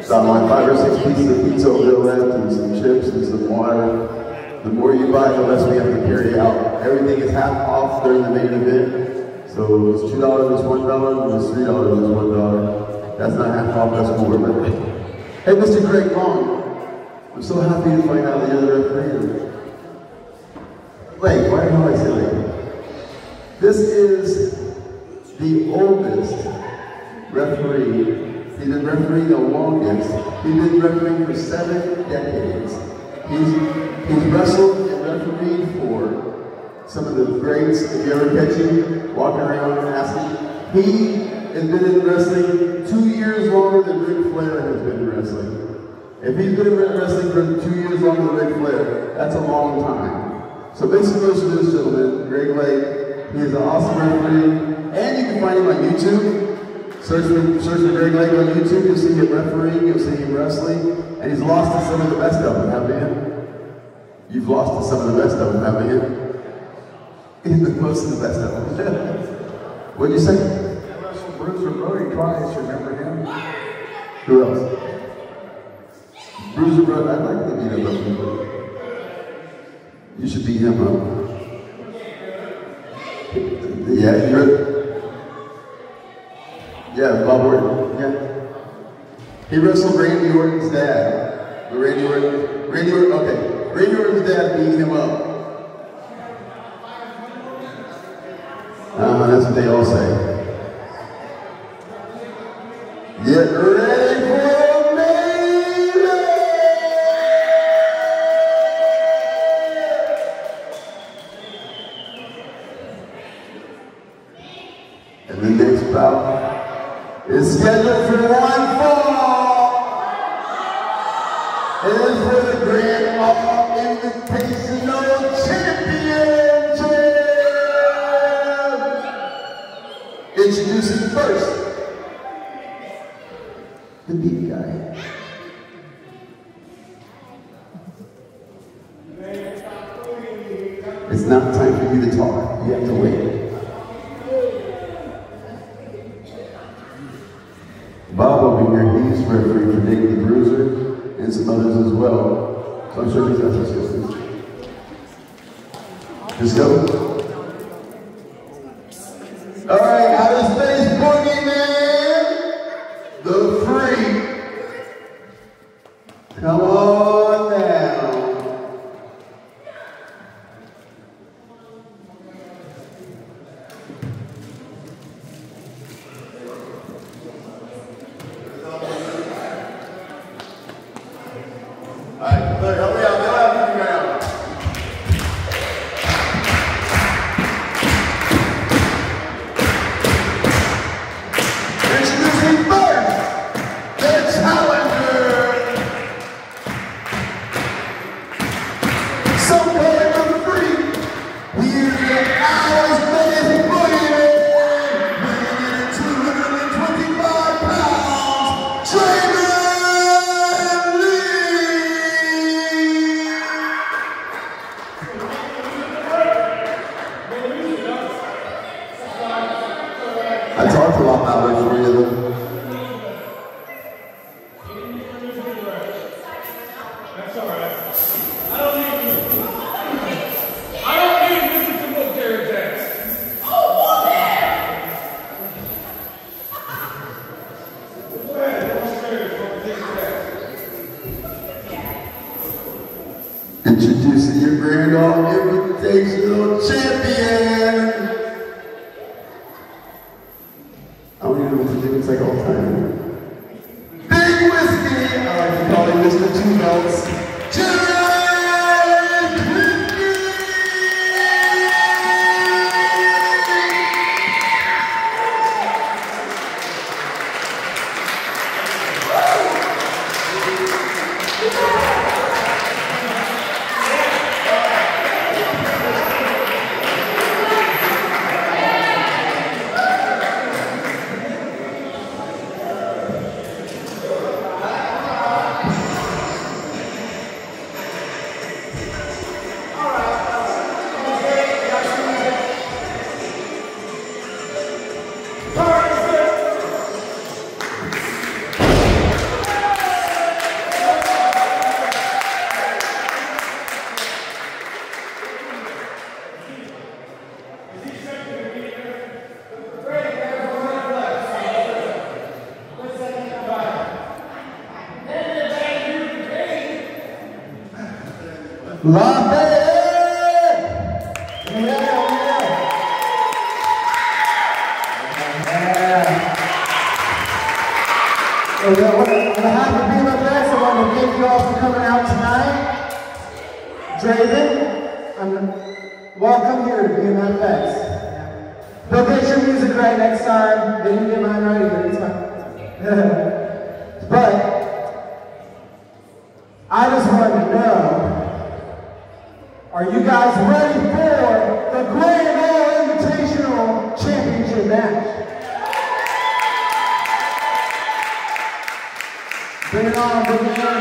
Got my 5 or 6 pieces of pizza over there left, and some chips and some water. The more you buy, the less we have to carry out. Everything is half off during the main event. So if it's $2, it's $1, if it's $3, it's $1. That's not half off, that's more. But hey, Mr. Greg Long, I'm so happy to find out that you're the referee. Wait, why do I say Lake? This is the oldest referee. He's been refereeing the longest. He's been refereeing for 7 decades. He's wrestled and refereed for some of the greats. If you ever catch him walking around and asking, he has been in wrestling 2 years longer than Ric Flair has been in wrestling. If he's been in wrestling for 2 years longer than Ric Flair, that's a long time. So big kudos to this gentleman, Greg Lake. He is an awesome referee, and you can find him on YouTube. Search for Greg Lake on YouTube, you'll see him refereeing, you'll see him wrestling, and he's lost to some of the best of them, haven't you? You've lost to some of the best of them, haven't you? He's been close to the best of them. What'd you say? I wrestled Bruiser Brody twice, remember him? Who else? Bruiser Brody, I'd like to beat him up. You should beat him up. Yeah, Bob Orton. Yeah. He wrestled Randy Orton's dad. But Randy Orton's dad beat him up. That's what they all say. Get ready for me! And the next bout is scheduled for 1 fall. It is for the Grand All Invitational Championship. Introducing first, the big guy. It's not time for you to talk. You have to wait. Bob over here, he's referee for Nick the Bruiser and some others as well. So I'm sure he's got some assistants. Let's go. All right, outer space boogeyman, the freak. Come on now. I talked a lot about it for you though. That's all right. I don't need to listen to what Jared says. Oh, what Introducing your Grand All Invitational Champion. I don't even know what to do, it's like all time. Big Whiskey! I like to call him Mr. Two Belts. Jared Lafayette! Yeah. On behalf of BMFX, I want to thank you all for coming out tonight. Draven, welcome here to BMFX. They'll get your music right next time. They didn't get mine right either, it's fine. But, I just wanted to know, are you guys ready for the Grand Ole Invitational Championship match? Bring it on, bring it on.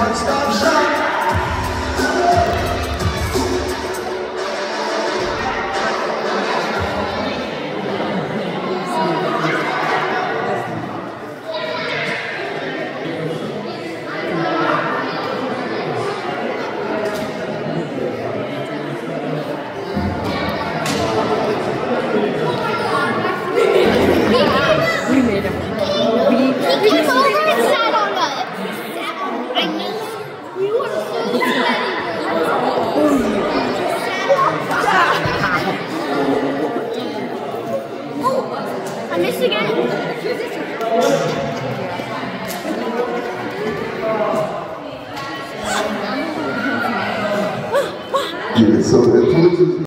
one-stop shop. He came over and sat on us. I know. You were so sweaty. Oh, I missed again. Yeah, so